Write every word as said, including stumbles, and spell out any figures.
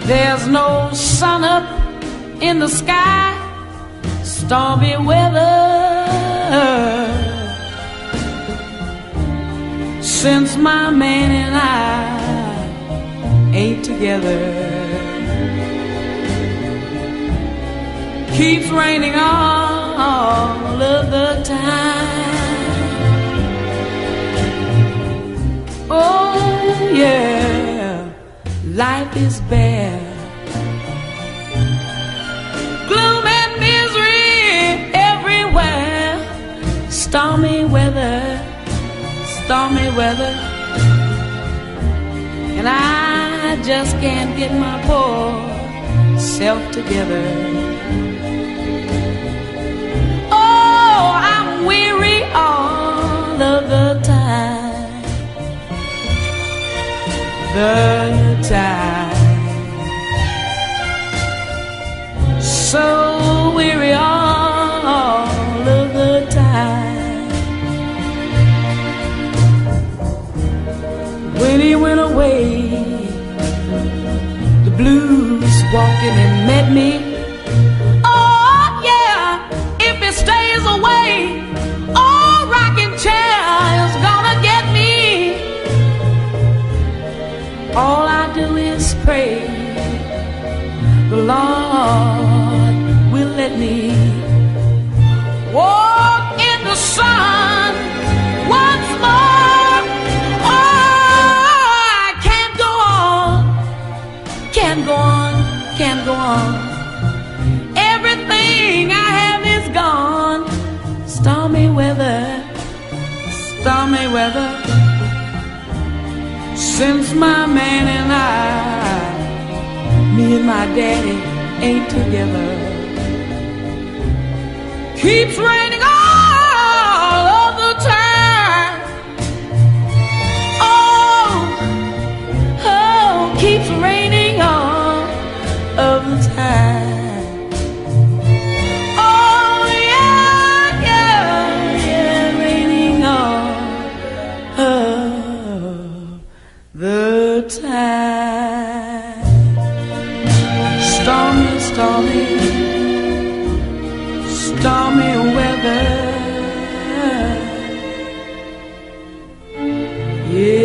There's no sun up in the sky, stormy weather. Since my man and I ain't together. Keeps raining all of the time. Oh yeah, life is bare. Gloom and misery everywhere. Stormy weather, stormy weather. And I just can't get my poor self together. Oh, I'm weary all of the time. The time. So weary all of the time. When he went away, the blues walked in and met me. Oh yeah, if he stays away, oh, rocking chair is gonna get me. All I do is pray the Lord will let me walk in the sun once more. Oh, I can't go on, can't go on, can't go on. Everything I have is gone. Stormy weather, stormy weather. Since my man and I, me and my daddy ain't together. Keeps raining all of the time. Oh, oh, keeps raining all of the time. Oh yeah, yeah, yeah, raining all of the time. Stormy, stormy, stormy weather. Yeah.